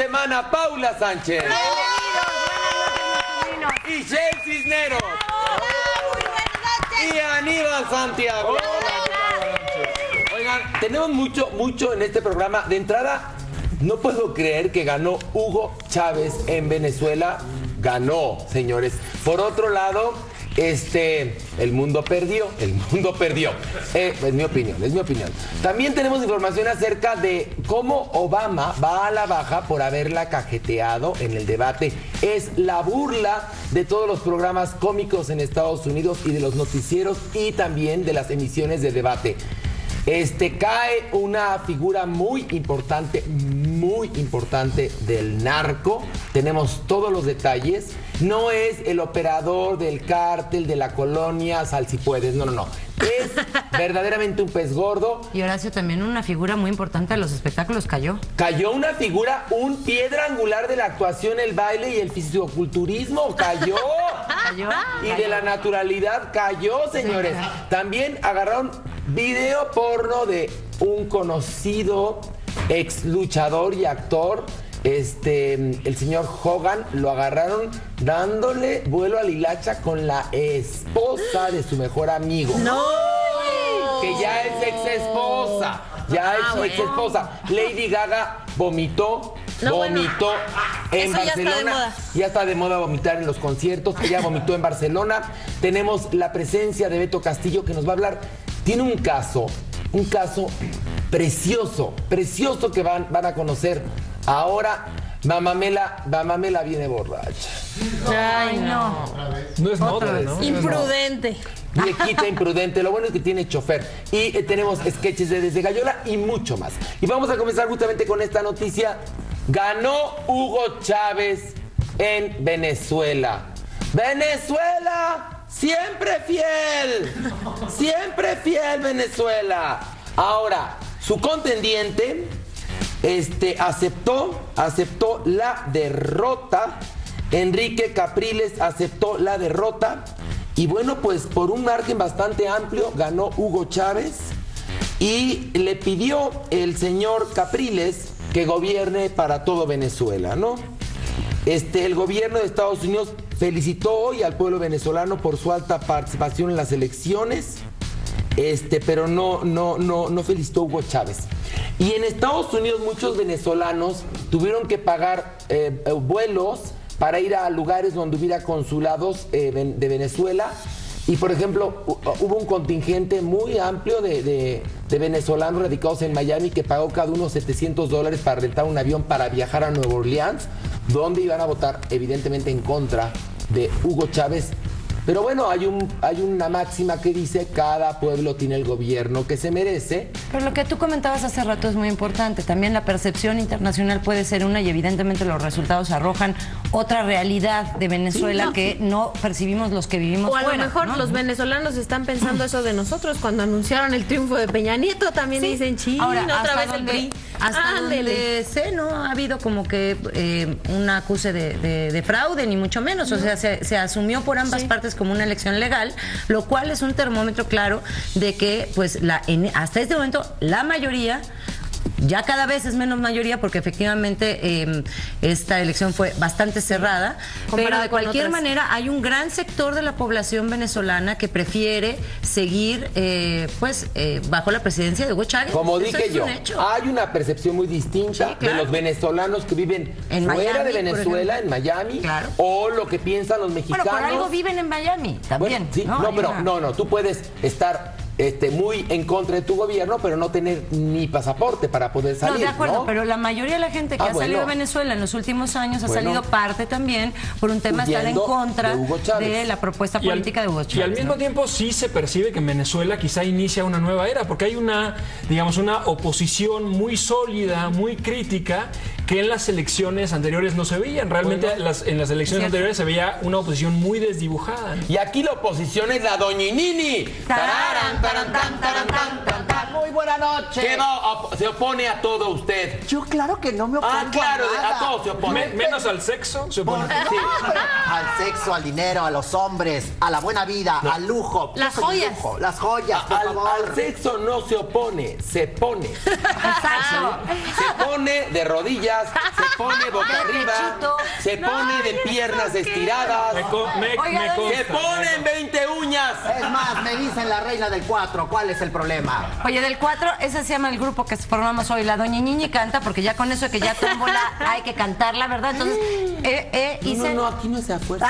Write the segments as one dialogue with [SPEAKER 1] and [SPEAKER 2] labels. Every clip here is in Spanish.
[SPEAKER 1] semana, Paula Sánchez. Y Shel Cisneros. Y Aníbal Santiago. Oigan, tenemos mucho en este programa. De entrada, no puedo creer que ganó Hugo Chávez en Venezuela. Ganó, señores. Por otro lado, el mundo perdió. Es mi opinión. También tenemos información acerca de cómo Obama va a la baja por haberla cajeteado en el debate. Es la burla de todos los programas cómicos en Estados Unidos y de los noticieros y también de las emisiones de debate. Cae una figura muy importante del narco. Tenemos todos los detalles. No es el operador del cártel de la colonia Salsipuedes, no. Es verdaderamente un pez gordo.
[SPEAKER 2] Y Horacio, también una figura muy importante de los espectáculos cayó.
[SPEAKER 1] Cayó una figura, un piedra angular de la actuación, el baile y el fisicoculturismo. Cayó. Y de la naturalidad cayó, señores. También agarraron video porno de un conocido ex luchador y actor, el señor Hogan. Lo agarraron dándole vuelo a la hilacha con la esposa de su mejor amigo.
[SPEAKER 3] ¡No!
[SPEAKER 1] Que ya es ex esposa. Lady Gaga vomitó en Barcelona. Ya está de moda vomitar en los conciertos. Ella vomitó en Barcelona. Tenemos la presencia de Beto Castillo, que nos va a hablar. Tiene un caso precioso que van a conocer. Ahora, Mamamela viene borracha.
[SPEAKER 3] Ay, no.
[SPEAKER 4] No es otra, ¿no?
[SPEAKER 3] Imprudente.
[SPEAKER 1] Viejita imprudente. Lo bueno es que tiene chofer. Y tenemos sketches de Desde Gallola y mucho más. Y vamos a comenzar justamente con esta noticia. Ganó Hugo Chávez en Venezuela. ¡Venezuela! ¡Siempre fiel Venezuela! Ahora, su contendiente aceptó la derrota. Enrique Capriles aceptó la derrota. Y bueno, pues por un margen bastante amplio ganó Hugo Chávez. Y le pidió el señor Capriles que gobierne para todo Venezuela, ¿no? El gobierno de Estados Unidos felicitó hoy al pueblo venezolano por su alta participación en las elecciones, pero no felicitó a Hugo Chávez. Y en Estados Unidos muchos venezolanos tuvieron que pagar vuelos para ir a lugares donde hubiera consulados de Venezuela. Y, por ejemplo, hubo un contingente muy amplio de venezolanos radicados en Miami que pagó cada uno $700 para rentar un avión para viajar a Nueva Orleans, donde iban a votar evidentemente en contra de Hugo Chávez. Pero bueno, hay una máxima que dice: cada pueblo tiene el gobierno que se merece.
[SPEAKER 2] Pero lo que tú comentabas hace rato es muy importante. También la percepción internacional puede ser una, y evidentemente los resultados arrojan otra realidad de Venezuela, que no percibimos los que vivimos
[SPEAKER 3] fuera. O a lo mejor,
[SPEAKER 2] ¿no?
[SPEAKER 3] Los venezolanos están pensando eso de nosotros cuando anunciaron el triunfo de Peña Nieto. También dicen,
[SPEAKER 2] ahora,
[SPEAKER 3] otra vez el PRI.
[SPEAKER 2] Hasta donde sé, no ha habido como que un acuse de fraude, ni mucho menos. O sea, se asumió por ambas partes como una elección legal, lo cual es un termómetro claro de que pues hasta este momento la mayoría, ya cada vez es menos mayoría, porque efectivamente esta elección fue bastante cerrada, pero de cualquier manera hay un gran sector de la población venezolana que prefiere seguir bajo la presidencia de Hugo Chávez.
[SPEAKER 1] Como dije yo, hay una percepción muy distinta de los venezolanos que viven fuera de Venezuela, en Miami, o lo que piensan los mexicanos.
[SPEAKER 2] Bueno, por algo viven en Miami también.
[SPEAKER 1] Bueno, tú puedes estar muy en contra de tu gobierno, pero no tener ni pasaporte para poder salir.
[SPEAKER 2] No, de acuerdo, pero la mayoría de la gente que ha salido de Venezuela en los últimos años ha salido parte también por un tema de estar en contra de la propuesta política de Hugo Chávez.
[SPEAKER 4] Y al mismo tiempo sí se percibe que en Venezuela quizá inicia una nueva era, porque hay una oposición muy sólida, muy crítica, que en las elecciones anteriores no se veían. Realmente en las elecciones anteriores se veía una oposición muy desdibujada, ¿no?
[SPEAKER 1] Y aquí la oposición es la doñinini.
[SPEAKER 2] Tararán, tarán, tan, tarán, tan, tan, tan.
[SPEAKER 5] Muy buena noche.
[SPEAKER 1] ¿Qué se opone a todo usted?
[SPEAKER 5] Yo claro que no me opongo
[SPEAKER 1] claro,
[SPEAKER 5] a nada.
[SPEAKER 1] a todo se opone.
[SPEAKER 4] Menos al sexo, se opone.
[SPEAKER 1] Sí.
[SPEAKER 5] Al sexo, al dinero, a los hombres, a la buena vida, al lujo.
[SPEAKER 3] Las
[SPEAKER 5] Yo soy
[SPEAKER 3] joyas.
[SPEAKER 5] lujo, las joyas, por favor.
[SPEAKER 1] Al sexo no se opone, se pone.
[SPEAKER 2] Exacto.
[SPEAKER 1] Se pone de rodillas, se pone boca arriba,
[SPEAKER 2] pechito.
[SPEAKER 1] se pone de piernas estiradas,
[SPEAKER 2] Oiga,
[SPEAKER 1] se pone en 20 uñas.
[SPEAKER 5] Es más, me dicen la reina del 4, ¿cuál es el problema?
[SPEAKER 2] Oye, del 4, ese se llama el grupo que formamos hoy, la Doña Ñiñi canta, porque ya con eso que ya tómbola hay que cantarla, ¿verdad? Entonces, hice...
[SPEAKER 1] No, aquí no se afuerza.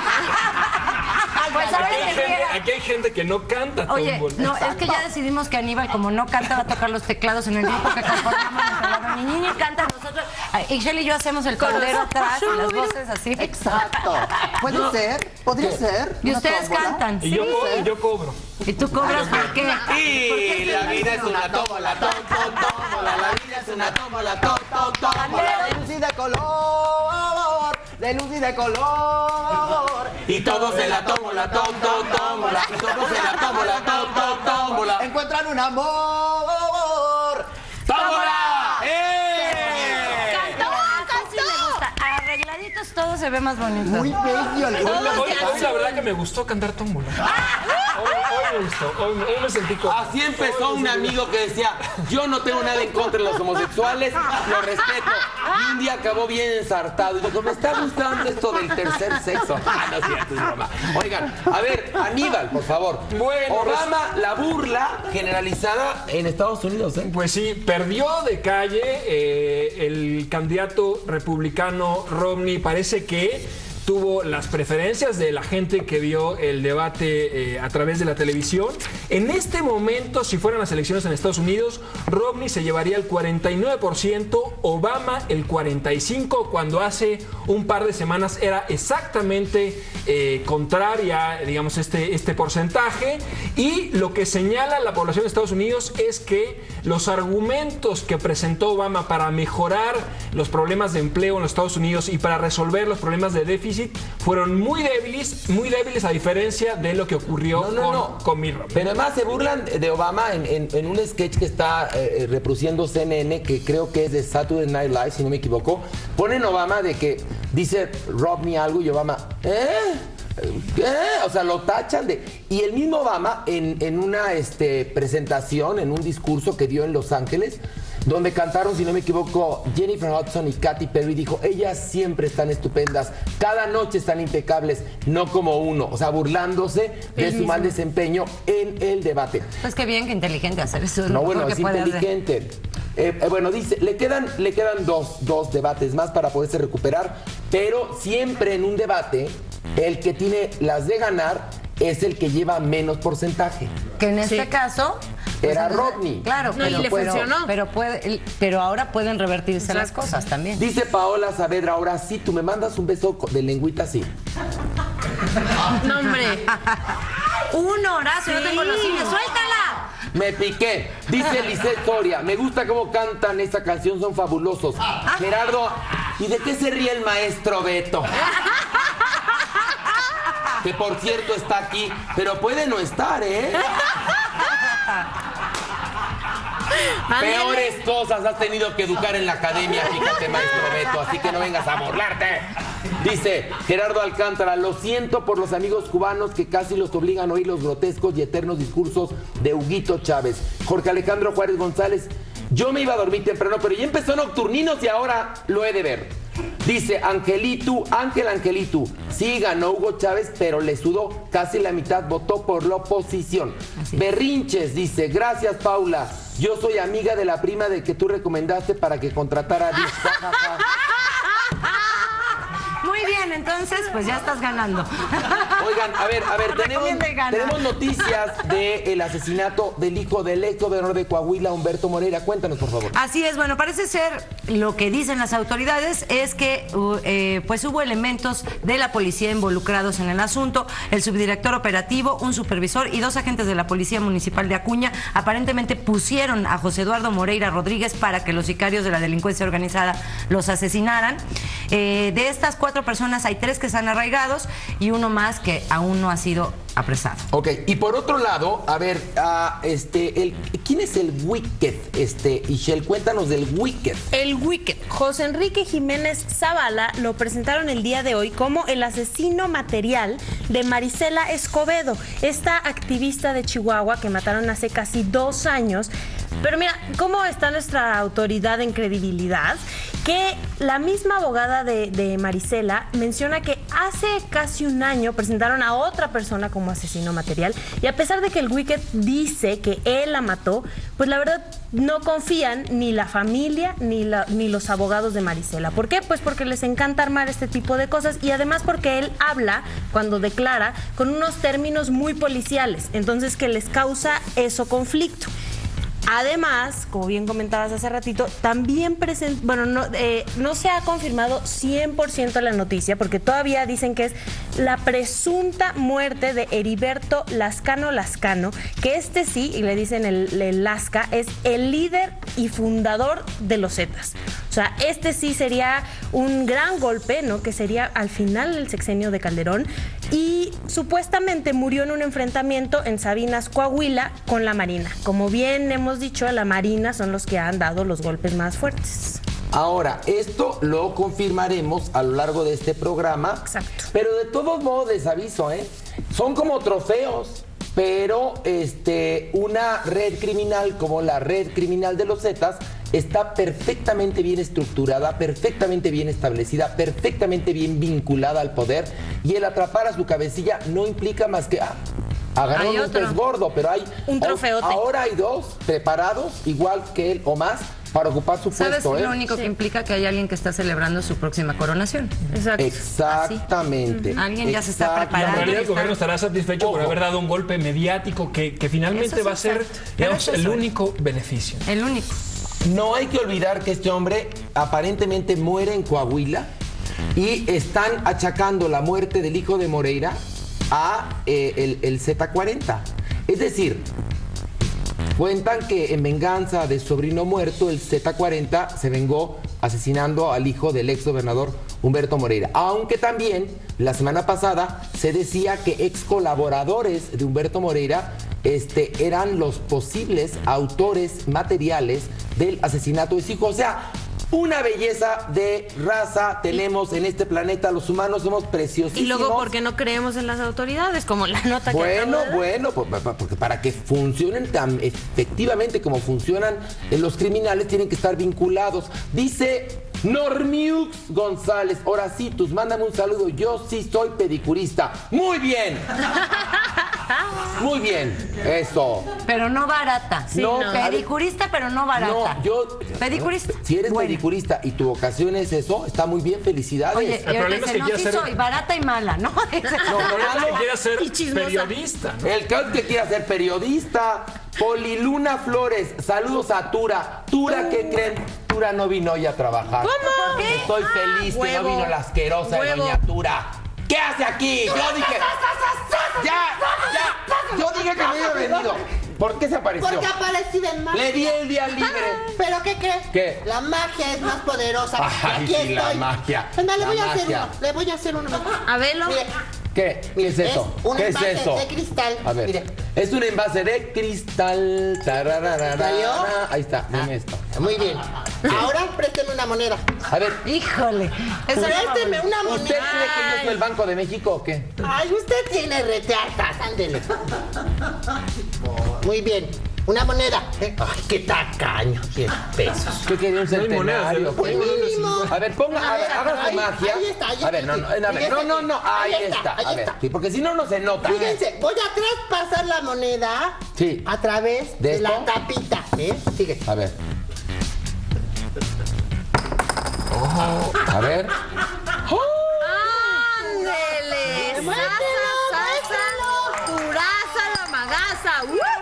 [SPEAKER 2] Pues a ver si
[SPEAKER 4] Aquí hay gente que no canta
[SPEAKER 2] Oye,
[SPEAKER 4] tómbola.
[SPEAKER 2] no, es que ya decidimos que Aníbal, como no canta, va a tocar los teclados en el grupo que conformamos. La Doña Ñiñi canta, nosotros, Ixchel y yo hacemos el pandero atrás y las voces así.
[SPEAKER 5] Exacto. ¿Puede ser? ¿Podría ser?
[SPEAKER 2] Y
[SPEAKER 5] ¿Una
[SPEAKER 2] ustedes
[SPEAKER 5] tómbola?
[SPEAKER 2] cantan.
[SPEAKER 4] Y yo cobro.
[SPEAKER 2] ¿Y tú cobras por qué?
[SPEAKER 1] Y la vida es una tómbola, tómbola, la vida es una tómbola, tómbola.
[SPEAKER 5] De luz y de color, de luz y de color.
[SPEAKER 1] Y todos se la tómbola, tómbola, y todos se la tómbola, tómbola.
[SPEAKER 5] Encuentran un amor.
[SPEAKER 1] ¡Tómbola!
[SPEAKER 2] Así me gusta. Arregladitos todo se ve más bonito.
[SPEAKER 5] Muy bello.
[SPEAKER 4] Hoy la verdad que me gustó cantar tómbola. Hoy me gustó, hoy me sentí cómodo.
[SPEAKER 1] Así empezó un amigo que decía, yo no tengo nada en contra de los homosexuales, lo respeto. Y un día acabó bien ensartado y dijo, me está gustando esto del tercer sexo. No es cierto, es broma. Oigan, a ver, Aníbal, por favor.
[SPEAKER 4] Bueno,
[SPEAKER 1] Obama, la burla generalizada en Estados Unidos, ¿eh?
[SPEAKER 4] Pues sí, perdió de calle el candidato republicano Romney. Parece que tuvo las preferencias de la gente que vio el debate a través de la televisión. En este momento, si fueran las elecciones en Estados Unidos, Romney se llevaría el 49%, Obama el 45%, cuando hace un par de semanas era exactamente contraria, digamos, este porcentaje. Y lo que señala la población de Estados Unidos es que los argumentos que presentó Obama para mejorar los problemas de empleo en los Estados Unidos y para resolver los problemas de déficit fueron muy débiles a diferencia de lo que ocurrió con Mitt Romney.
[SPEAKER 1] Pero además se burlan de Obama en un sketch que está reproduciendo CNN, que creo que es de Saturday Night Live, si no me equivoco. Ponen Obama de que dice Romney algo y Obama, ¿qué? O sea, lo tachan de... Y el mismo Obama en una presentación, en un discurso que dio en Los Ángeles, donde cantaron, si no me equivoco, Jennifer Hudson y Katy Perry, dijo, ellas siempre están estupendas, cada noche están impecables, no como uno, o sea, burlándose de su mal desempeño en el debate.
[SPEAKER 2] Pues qué bien, qué inteligente hacer eso.
[SPEAKER 1] No, bueno, es inteligente. Bueno, dice, le quedan dos debates más para poderse recuperar, pero siempre en un debate, el que tiene las de ganar es el que lleva menos porcentaje.
[SPEAKER 2] Que en este caso...
[SPEAKER 1] Era Romney.
[SPEAKER 2] Claro,
[SPEAKER 3] No, y le funcionó.
[SPEAKER 2] Pero ahora pueden revertirse las cosas también.
[SPEAKER 1] Dice Paola Saavedra, ahora sí, tú me mandas un beso de lengüita así.
[SPEAKER 3] No, hombre.
[SPEAKER 2] Horacio, no tengo los cines. ¡Suéltala!
[SPEAKER 1] Me piqué. Dice Lisette Soria, me gusta cómo cantan esta canción, son fabulosos. Gerardo, ¿y de qué se ríe el maestro Beto? Que por cierto está aquí, pero puede no estar, ¿eh? Peores cosas has tenido que educar en la academia, fíjate, maestro Beto, así que no vengas a burlarte. Dice Gerardo Alcántara, lo siento por los amigos cubanos que casi los obligan a oír los grotescos y eternos discursos de Huguito Chávez. Jorge Alejandro Juárez González, yo me iba a dormir temprano, pero ya empezó Nocturninos y ahora lo he de ver. Dice Ángel Angelitu, sí ganó Hugo Chávez, pero le sudó, casi la mitad votó por la oposición. Berrinches, dice, gracias Paula, yo soy amiga de la prima de que tú recomendaste para que contratara a Disco.
[SPEAKER 2] Muy bien, entonces, pues ya estás ganando.
[SPEAKER 1] Oigan, a ver, tenemos noticias del asesinato del hijo del ex gobernador de Coahuila, Humberto Moreira. Cuéntanos, por favor.
[SPEAKER 2] Así es, bueno, parece ser lo que dicen las autoridades es que pues hubo elementos de la policía involucrados en el asunto, el subdirector operativo, un supervisor y 2 agentes de la Policía Municipal de Acuña aparentemente pusieron a José Eduardo Moreira Rodríguez para que los sicarios de la delincuencia organizada los asesinaran. De estas 4 personas hay 3 que están arraigados y uno más que aún no ha sido apresado.
[SPEAKER 1] Ok, y por otro lado, a ver, ¿quién es el Wicked? Ishel, cuéntanos del Wicked.
[SPEAKER 3] El Wicked. José Enrique Jiménez Zavala lo presentaron el día de hoy como el asesino material de Marisela Escobedo, esta activista de Chihuahua que mataron hace casi 2 años. Pero mira, ¿cómo está nuestra autoridad en credibilidad? Que la misma abogada de Marisela menciona que hace casi 1 año presentaron a otra persona como asesino material y a pesar de que el Wicked dice que él la mató, pues la verdad no confían ni la familia ni los abogados de Marisela. ¿Por qué? Pues porque les encanta armar este tipo de cosas y además porque él habla, cuando declara, con unos términos muy policiales, entonces que les causa eso conflicto. Además, como bien comentabas hace ratito, también no se ha confirmado 100% la noticia, porque todavía dicen que es la presunta muerte de Heriberto Lascano, que sí, y le dicen el Lasca, es el líder y fundador de los Zetas. O sea, sí sería un gran golpe, ¿no? Que sería al final del sexenio de Calderón. Y supuestamente murió en un enfrentamiento en Sabinas, Coahuila, con la Marina. Como bien hemos dicho, la Marina son los que han dado los golpes más fuertes.
[SPEAKER 1] Ahora, esto lo confirmaremos a lo largo de este programa.
[SPEAKER 3] Exacto.
[SPEAKER 1] Pero de todos modos les aviso, son como trofeos. Pero una red criminal como la red criminal de los Zetas está perfectamente bien estructurada, perfectamente bien establecida, perfectamente bien vinculada al poder, y el atrapar a su cabecilla no implica más que agarrar un pez gordo, pero hay
[SPEAKER 3] un trofeote.
[SPEAKER 1] Ahora hay 2 preparados, igual que él o más, para ocupar su
[SPEAKER 2] puesto.
[SPEAKER 1] ¿Sabes?
[SPEAKER 2] Lo único que implica que hay alguien que está celebrando su próxima coronación.
[SPEAKER 3] Exacto.
[SPEAKER 1] Exactamente.
[SPEAKER 2] Alguien ya se está preparando.
[SPEAKER 4] En realidad el gobierno estará satisfecho por haber dado un golpe mediático que finalmente va a ser, digamos, el único beneficio.
[SPEAKER 2] El único.
[SPEAKER 1] No hay que olvidar que este hombre aparentemente muere en Coahuila y están achacando la muerte del hijo de Moreira a el Z40. Es decir, cuentan que en venganza de su sobrino muerto, el Z40 se vengó asesinando al hijo del ex gobernador Humberto Moreira. Aunque también la semana pasada se decía que ex colaboradores de Humberto Moreira eran los posibles autores materiales del asesinato de su hijo. O sea, una belleza de raza tenemos en este planeta. Los humanos somos preciosísimos.
[SPEAKER 3] Y luego, ¿por qué no creemos en las autoridades? Como la nota que
[SPEAKER 1] Bueno, porque para que funcionen tan efectivamente como funcionan los criminales, tienen que estar vinculados. Dice Normiux González, Horacitus, mándame un saludo. Yo sí soy pedicurista. ¡Muy bien! Muy bien, eso.
[SPEAKER 2] Pero no barata.
[SPEAKER 1] Sí, no.
[SPEAKER 2] Pedicurista, pero no barata.
[SPEAKER 1] No, yo...
[SPEAKER 2] Pedicurista.
[SPEAKER 1] Si eres pedicurista y tu vocación es eso, está muy bien, felicidades.
[SPEAKER 2] Oye,
[SPEAKER 4] el problema es que quiere ser...
[SPEAKER 2] soy barata y mala, ¿no?
[SPEAKER 4] No, el problema es que quiere ser periodista, ¿no?
[SPEAKER 1] El que quiera ser periodista. Poliluna Flores, saludos a Tura. Tura, ¿qué creen? Tura no vino hoy a trabajar.
[SPEAKER 3] ¿Cómo?
[SPEAKER 1] ¿Qué? Estoy feliz que no vino la asquerosa de doña Tura. ¿Qué hace aquí? Yo dije... Ya. Yo dije que no iba venido. ¿Por qué se apareció?
[SPEAKER 6] Porque aparecí de magia.
[SPEAKER 1] Le di el día libre.
[SPEAKER 6] ¿Pero qué crees?
[SPEAKER 1] ¿Qué?
[SPEAKER 6] La magia es más poderosa.
[SPEAKER 1] Ay,
[SPEAKER 6] aquí
[SPEAKER 1] sí,
[SPEAKER 6] estoy.
[SPEAKER 1] la magia.
[SPEAKER 6] Anda, le
[SPEAKER 1] La
[SPEAKER 6] voy a hacer
[SPEAKER 1] magia.
[SPEAKER 6] uno. Le voy a hacer uno.
[SPEAKER 3] A verlo.
[SPEAKER 6] Mire,
[SPEAKER 1] ¿Qué? ¿Qué es eso?
[SPEAKER 6] un
[SPEAKER 1] ¿Qué es
[SPEAKER 6] envase
[SPEAKER 1] eso?
[SPEAKER 6] de cristal.
[SPEAKER 1] A ver.
[SPEAKER 6] Mire.
[SPEAKER 1] Es un envase de cristal.
[SPEAKER 6] ¿Salió?
[SPEAKER 1] Ahí está, dime esto.
[SPEAKER 6] Muy bien. Ahora présteme una moneda.
[SPEAKER 1] A ver,
[SPEAKER 2] Híjole.
[SPEAKER 6] Présteme una
[SPEAKER 1] ¿usted
[SPEAKER 6] moneda.
[SPEAKER 1] cree que yo soy el Banco de México o qué?
[SPEAKER 6] Ay, usted tiene reteartas, ándele. Muy bien. Una moneda. Ay, qué tacaño. 10 pesos.
[SPEAKER 1] ¿Qué quería un centenario?
[SPEAKER 6] Pues mínimo.
[SPEAKER 1] A ver, ponga, a ver, haga su magia.
[SPEAKER 6] Ahí está,
[SPEAKER 1] A ver, no, ahí está. A ver, sí, porque si no, no se nota.
[SPEAKER 6] Fíjense, voy a traspasar la moneda
[SPEAKER 1] Sí.
[SPEAKER 6] a través
[SPEAKER 1] ¿De
[SPEAKER 6] de la
[SPEAKER 1] esto?
[SPEAKER 6] tapita. Sigue.
[SPEAKER 1] A ver. A ver.
[SPEAKER 3] ¡Ándele!
[SPEAKER 6] ¡Muéstralo,
[SPEAKER 3] ¡Salsa! ¡Turaza la magaza!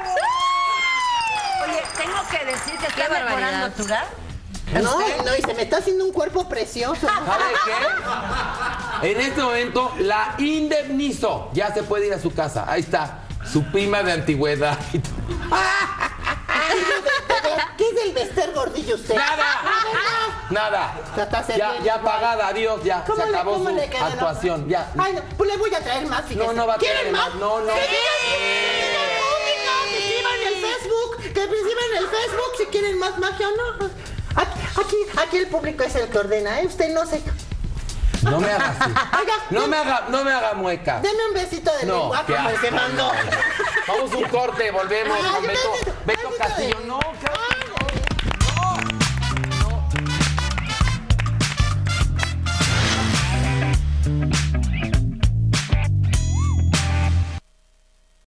[SPEAKER 2] Oye, tengo que decir que
[SPEAKER 3] Qué
[SPEAKER 2] está
[SPEAKER 3] barbaridad.
[SPEAKER 2] mejorando Tura.
[SPEAKER 6] No, y se me está haciendo un cuerpo precioso.
[SPEAKER 1] ¿Sabe qué? En este momento la indemnizo. Ya se puede ir a su casa. Ahí está. Su prima de antigüedad.
[SPEAKER 6] ¿Qué es de el Bester Gordillo usted?
[SPEAKER 1] Nada.
[SPEAKER 6] Trata de ser bien
[SPEAKER 1] Ya
[SPEAKER 6] igual.
[SPEAKER 1] apagada, adiós, ya. Se acabó
[SPEAKER 6] cómo
[SPEAKER 1] su
[SPEAKER 6] le queda la-
[SPEAKER 1] actuación, ya.
[SPEAKER 6] Ay, no, pues le voy a traer más, fíjese.
[SPEAKER 1] No va a traer
[SPEAKER 6] ¿Quieren
[SPEAKER 1] más? No.
[SPEAKER 6] Que escriban en el Facebook, que escriban en el Facebook si quieren más magia o no. Aquí el público es el que ordena, ¿eh? Usted no se...
[SPEAKER 1] No me haga así.
[SPEAKER 6] Oiga,
[SPEAKER 1] No me haga mueca.
[SPEAKER 6] deme un besito de
[SPEAKER 1] No,
[SPEAKER 6] lengua
[SPEAKER 1] qué
[SPEAKER 6] como el que
[SPEAKER 1] asco,
[SPEAKER 6] mandó.
[SPEAKER 1] Vamos a un corte, volvemos
[SPEAKER 6] Ay,
[SPEAKER 1] con Beto
[SPEAKER 6] ay,
[SPEAKER 1] Castillo.